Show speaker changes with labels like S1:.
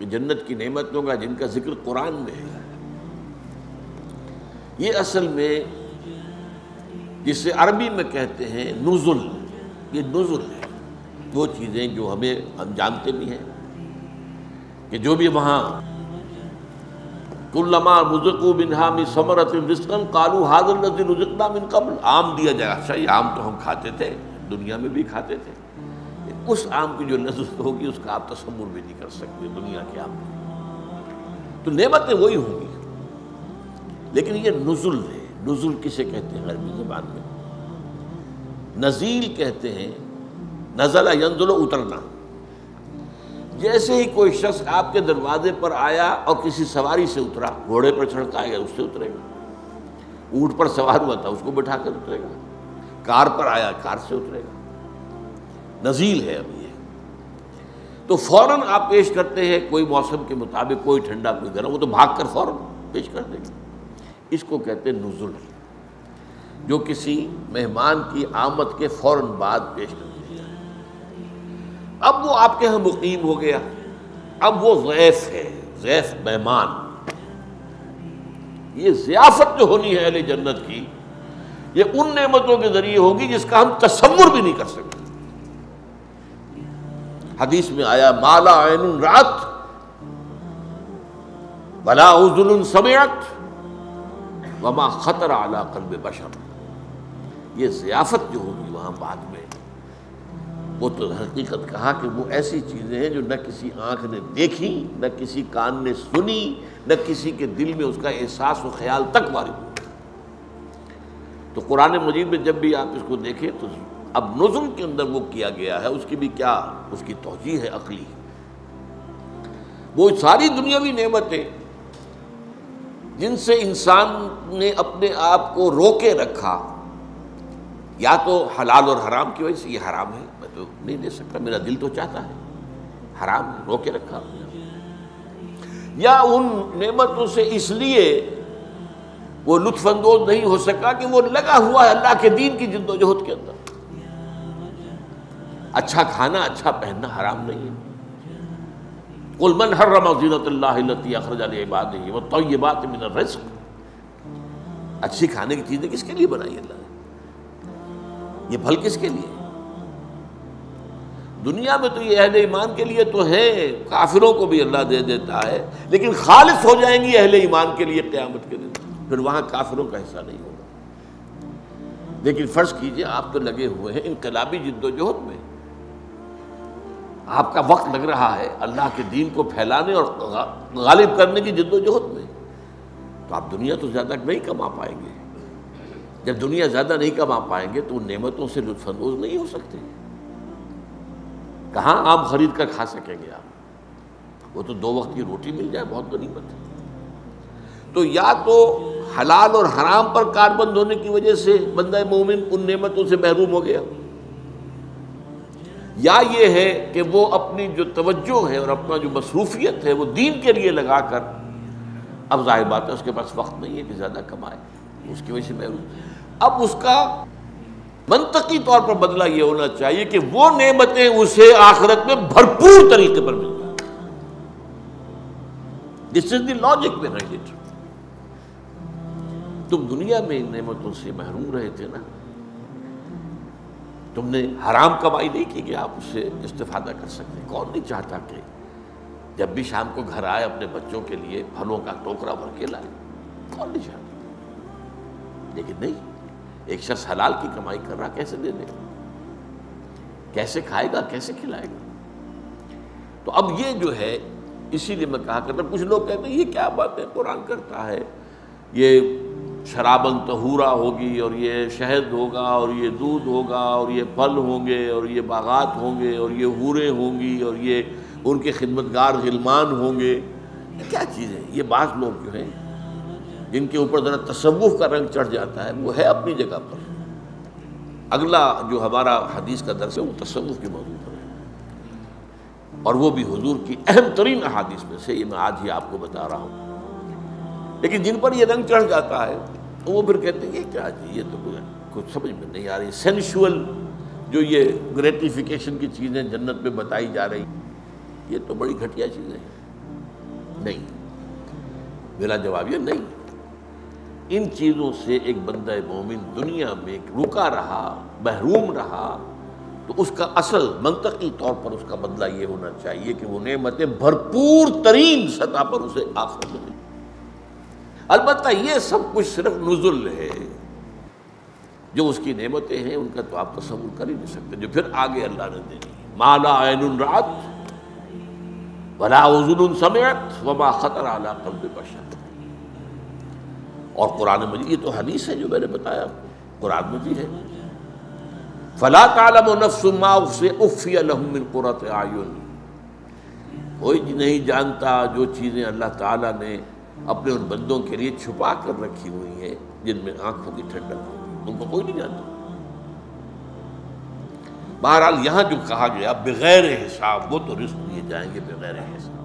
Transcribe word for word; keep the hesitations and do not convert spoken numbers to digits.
S1: کہ جنت کی نعمتوں کا جن کا ذکر قرآن میں ہے، یہ اصل میں جسے عربی میں کہتے ہیں نزل، یہ نزل ہے، وہ چیزیں جو ہمیں ہم جانتے بھی ہیں کہ جو بھی وہاں کلما رزقوا منہا من ثمرۃ رزقا قالوا ھذا الذی رزقنا من قبل، آم دیا جائے، اچھا یہ آم تو ہم کھاتے تھے، دنیا میں بھی کھاتے تھے، اس آم کی جو لذت ہوگی اس کا آپ تصور بھی نہیں کر سکتے دنیا کے آم کی، تو نعمتیں وہی ہوں گی، لیکن یہ نزل ہے۔ نزل کسے کہتے ہیں عربی زبان میں؟ نزیل کہتے ہیں، نزل ینزل، اترنا۔ جیسے ہی کوئی شخص آپ کے دروازے پر آیا اور کسی سواری سے اترا، گھوڑے پر چڑھ کے آیا اس سے اترے گا، اونٹ پر سوار ہوا تھا اس کو بٹھا کر اترے گا، کار پر آیا کار سے اترے گا، نزیل ہے اب یہ۔ تو فوراً آپ پیش کرتے ہیں کوئی موسم کے مطابق، کوئی ٹھنڈا کوئی گرم، وہ تو بھاگ کر فوراً پیش کر دیں گے، اس کو کہتے ہیں نزل، جو کسی مہمان کی آمد کے فوراً بعد پیش کر دیا جائے۔ اب وہ آپ کے ہاں مقیم ہو گیا، اب وہ ضیف ہے، ضیف مہمان۔ یہ ضیافت جو ہونی ہے اہل جنت کی، یہ ان نعمتوں کے ذریعے ہوگی جس کا ہم تصور بھی نہیں کر سکتے۔ حدیث میں آیا ما لا عین رأت ولا اذن سمعت وما خطر علی قلب بشر۔ یہ ضیافت جو ہوگی وہاں بعد میں، وہ تو حقیقت کہا کہ وہ ایسی چیزیں ہیں جو نہ کسی آنکھ نے دیکھی، نہ کسی کان نے سنی، نہ کسی کے دل میں اس کا احساس و خیال تک وارد ہوا۔ تو قرآن مجید میں جب بھی آپ اس کو دیکھیں تو اب نزل کے اندر وہ کیا گیا ہے، اس کی بھی کیا اس کی توجیہ ہے عقلی۔ وہ ساری دنیاوی نعمتیں جن سے انسان نے اپنے آپ کو روکے رکھا، یا تو حلال اور حرام کی وجہ سے، یہ حرام ہے میں تو نہیں لے سکتا، میرا دل تو چاہتا ہے، حرام ہے، روکے رکھا، یا ان نعمتوں سے اس لیے وہ لطف اندوز نہیں ہو سکا کہ وہ لگا ہوا ہے اللہ کے دین کی جد و جہد کے اندر۔ اچھا کھانا اچھا پہننا حرام نہیں ہے۔ قل من حرم زینۃ اللہ التی اخرج لعبادہ والطیبات من الرزق، اچھی کھانے کی چیزیں کس کے لیے بنائی اللہ نے؟ یہ پھل کس کے لیے؟ دنیا میں تو یہ اہل ایمان کے لیے تو ہے، کافروں کو بھی اللہ دے دیتا ہے، لیکن خالص ہو جائیں گی اہل ایمان کے لیے قیامت کے دن، پھر وہاں کافروں کا حصہ نہیں ہوگا۔ لیکن فرض کیجئے آپ تو لگے ہوئے ہیں انقلابی جد و جہد میں، آپ کا وقت لگ رہا ہے اللہ کے دین کو پھیلانے اور غالب کرنے کی جد و جہد میں، تو آپ دنیا تو زیادہ نہیں کما پائیں گے۔ جب دنیا زیادہ نہیں کما پائیں گے تو ان نعمتوں سے لطف اندوز نہیں ہو سکتے، کہاں آپ خرید کر کھا سکیں گے آپ؟ وہ تو دو وقت کی روٹی مل جائے بہت غنیمت ہے۔ تو یا تو حلال اور حرام پر کاربند ہونے کی وجہ سے بندہ مومن ان نعمتوں سے محروم ہو گیا، یا یہ ہے کہ وہ اپنی جو توجہ ہے اور اپنا جو مصروفیت ہے وہ دین کے لیے لگا کر، اب ظاہر بات ہے اس کے پاس وقت نہیں ہے کہ زیادہ کمائے، اس کی وجہ سے محروم۔ اب اس کا منطقی طور پر بدلہ یہ ہونا چاہیے کہ وہ نعمتیں اسے آخرت میں بھرپور طریقے پر مل جائیں۔ This is the logic behind it. تم دنیا میں ان نعمتوں سے محروم رہے تھے نا، تم نے حرام کمائی نہیں کی کہ آپ اس سے استفادہ کر سکتے۔ کون نہیں چاہتا کہ جب بھی شام کو گھر آئے اپنے بچوں کے لیے پھلوں کا ٹوکرا بھر کے لائے، کون نہیں چاہتا؟ لیکن نہیں، ایک شخص حلال کی کمائی کر رہا، کیسے دے دے گا؟ کیسے کھائے گا؟ کیسے کھلائے گا؟ تو اب یہ جو ہے، اسی لیے میں کہا کرتا، کچھ لوگ کہتے ہیں یہ کیا بات ہے قرآن کرتا ہے، یہ شراباً طہورا ہوگی اور یہ شہد ہوگا اور یہ دودھ ہوگا اور یہ پھل ہوں گے اور یہ باغات ہوں گے اور یہ حوریں ہوں گی اور یہ ان کے خدمتگار غلمان ہوں گے، یہ کیا چیز ہے؟ یہ بعض لوگ جو ہیں جن کے اوپر ذرا تصوف کا رنگ چڑھ جاتا ہے، وہ ہے اپنی جگہ پر۔ اگلا جو ہمارا حدیث کا درس ہے وہ تصوف کے موضوع پر ہے، اور وہ بھی حضور کی اہم ترین احادیث میں سے، یہ میں آج ہی آپ کو بتا رہا ہوں۔ لیکن جن پر یہ رنگ چڑھ جاتا ہے وہ پھر کہتے ہیں یہ کیا جی، یہ تو کچھ سمجھ میں نہیں آ رہی، سینشول جو یہ گریٹیفیکیشن کی چیزیں جنت میں بتائی جا رہی، یہ تو بڑی گھٹیا چیزیں ہیں۔ نہیں، میرا جواب یہ نہیں۔ ان چیزوں سے ایک بندہ مومن دنیا میں رکا رہا، محروم رہا، تو اس کا اصل منطقی طور پر اس کا بدلہ یہ ہونا چاہیے کہ وہ نعمتیں بھرپور ترین سطح پر اسے آخرت میں ملیں۔ البتہ یہ سب کچھ صرف نزل ہے، جو اس کی نعمتیں ہیں ان کا تو آپ تصور کر ہی نہیں سکتے، جو پھر آگے اللہ نے دینی ہے۔ ما لا عین رأت ولا اذن سمعت وما خطر علی قلب بشر۔ اور قرآن مجید، یہ تو حدیث ہے جو میں نے بتایا آپ کو، قرآن مجید ہے، فلا تعلم نفس ما اخفی لهم من قرۃ اعین، کوئی نہیں جانتا جو چیزیں اللہ تعالیٰ نے اپنے ان بندوں کے لیے چھپا کر رکھی ہوئی ہیں جن میں آنکھوں کی ٹھنڈک ہو، ان کو کوئی نہیں جانتا۔ بہرحال یہاں جو کہا گیا بغیر حساب، وہ تو رزق دیے جائیں گے بغیر حساب۔